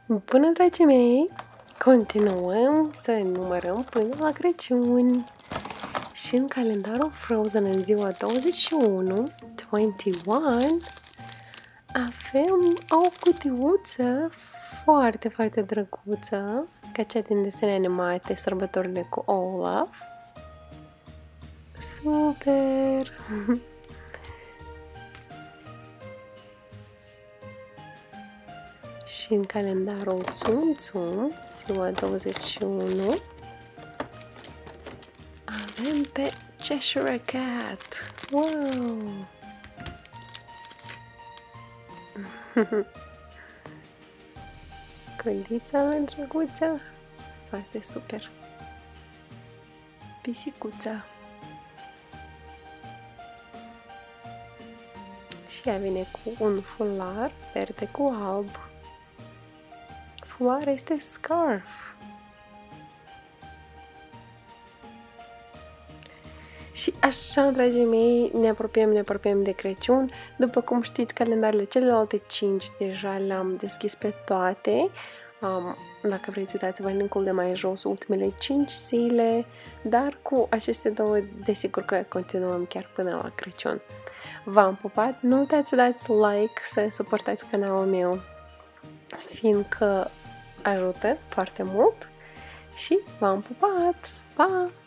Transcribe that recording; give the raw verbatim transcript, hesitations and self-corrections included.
Bună, dragii mei! Continuăm să numărăm până la Crăciun. Și în calendarul Frozen, în ziua douăzeci și unu, douăzeci și unu, avem o cutiuță foarte, foarte drăguță, ca cea din desene animate, Sărbătorile cu Olaf. Super! Și în calendarul Tsum Tsum, ziua douăzeci și unu, avem pe Cheshire Cat. Wow! Căldița mea drăguță, foarte super. Pisicuța. Și ea vine cu un fular verde cu alb. Fularul este scarf. Și așa, dragii mei, ne apropiem, ne apropiem de Crăciun. După cum știți, calendarele celelalte cinci deja le-am deschis pe toate. Um, dacă vreți, uitați-vă în linkul de mai jos, ultimele cinci zile, dar cu aceste două, desigur că continuăm chiar până la Crăciun. V-am pupat, nu uitați să dați like, să suportați canalul meu, fiindcă ajută foarte mult și v-am pupat! Pa!